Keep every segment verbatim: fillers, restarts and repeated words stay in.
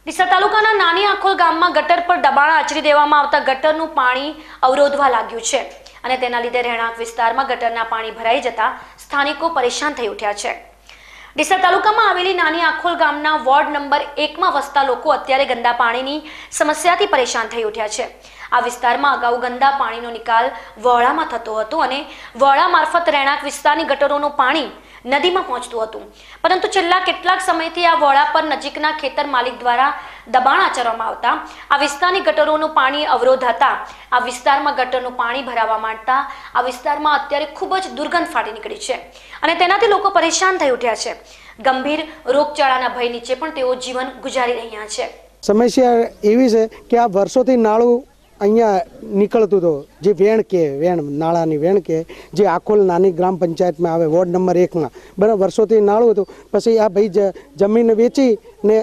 ડીસા તાલુકાના નાની આખોલ ગામમાં ગટર પર દબાણ આચરી દેવામાં આવતા ગટરનું પાણી અવરોધવા લાગ્યું છે અને તેના લીધે રહેણાંક વિસ્તારમાં ગટરના પાણી ભરાઈ જતા સ્થાનિકો પરેશાન થઈ ઉઠ્યા છે। ડીસા તાલુકામાં આવેલી નાની આખોલ ગામના વોર્ડ નંબર એકમાં વસતા લોકો અત્યારે ગંદા પાણીની સમસ્યાથી પરેશાન થઈ ઉઠ્યા છે। આ વિસ્તારમાં અગાઉ ગંદા પાણીનો નિકાલ વહોળામાં થતો હતો અને વહોળા મારફત રહેણાંક વિસ્તારની ગટરોનું પાણી નદીમાં પહોંચતું હતું, પરંતુ છેલ્લા કેટલાક સમયથી આ વહોળા પર નજીકના ખેતર માલિક દ્વારા દબાણ આચરવામાં આવતા આ વિસ્તારની ગટરોનું પાણી અવરોધાતા આ વિસ્તારમાં ગટરનું પાણી ભરાવા માંડતા આ વિસ્તારમાં અત્યારે ખૂબ જ દુર્ગંધ ફાટી નીકળી છે અને તેનાથી લોકો પરેશાન થઈ ઉઠ્યા છે। ગંભીર રોગચાળાના ભય નીચે પણ તેઓ જીવન ગુજારી રહ્યા છે। સમસ્યા એવી છે કે આ વર્ષોથી નાળું અહીંયા નીકળતું હતું, જે વેણ કે વેણ નાળાની વેણ કે જે આખોલ નાની ગ્રામ પંચાયતમાં આવે વોર્ડ નંબર એકમાં બરાબર વર્ષોથી નાળું હતું। પછી આ ભાઈ જમીન વેચી ને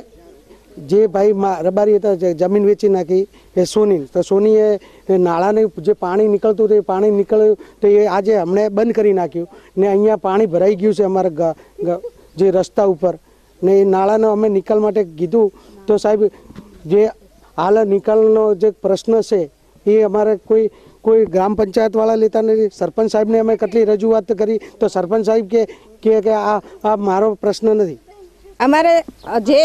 જે ભાઈ રબારી હતા જમીન વેચી નાખી એ સોની, તો સોનીએ નાળાને જે પાણી નીકળતું હતું એ પાણી નીકળ્યું તો એ આજે હમણે બંધ કરી નાખ્યું ને અહીંયા પાણી ભરાઈ ગયું છે અમારા જે રસ્તા ઉપર ને એ નાળાનો અમે નિકાલ માટે કીધું તો સાહેબ જે હાલ નિકાલનો જે પ્રશ્ન છે એ અમારે કોઈ કોઈ ગ્રામ પંચાયતવાળા લેતા નથી। સરપંચ સાહેબને અમે કેટલી રજૂઆત કરી તો સરપંચ સાહેબ કે કે આ આ મારો પ્રશ્ન નથી। અમારે જે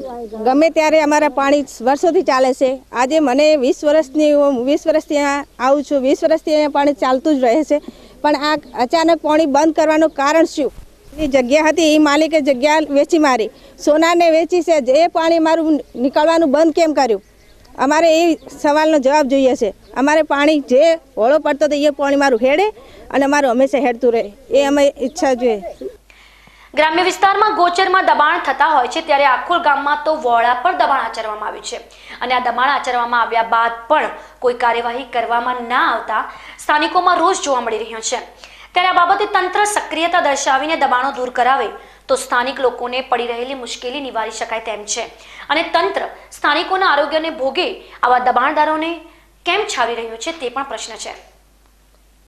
ગમે ત્યારે અમારા પાણી વર્ષોથી ચાલે છે। આજે મને વીસ વર્ષની વીસ વર્ષથી અહીંયા આવું છું, વીસ વર્ષથી અહીંયા પાણી ચાલતું જ રહે છે, પણ આ અચાનક પાણી બંધ કરવાનું કારણ શું? એ જગ્યા હતી એ માલિકે જગ્યા વેચી મારી, સોનાને વેચી છે, એ પાણી મારું નીકળવાનું બંધ કેમ કર્યું? અમારે એ સવાલનો જવાબ જોઈએ છે। અમારે પાણી જે હોળો પડતો હતો એ પાણી મારું હેડે અને મારું હંમેશા હેડતું રહે, એ અમે ઈચ્છા જોઈએ। ગ્રામ્ય વિસ્તારમાં ગોચરમાં દબાણ થતા હોય છે ત્યારે આખોલ ગામમાં તો વહોળા પર દબાણ આચરવામાં આવ્યું છે અને આ દબાણ આચરવામાં આવ્યા બાદ પણ કોઈ કાર્યવાહી કરવામાં ના આવતા સ્થાનિકોમાં રોષ જોવા મળી રહ્યો છે। ત્યારે આ બાબતે તંત્ર સક્રિયતા દર્શાવીને દબાણો દૂર કરાવે તો સ્થાનિક લોકોને પડી રહેલી મુશ્કેલી નિવારી શકાય તેમ છે અને તંત્ર સ્થાનિકોના આરોગ્યને ભોગે આવા દબાણદારોને કેમ છાવી રહ્યું છે તે પણ પ્રશ્ન છે।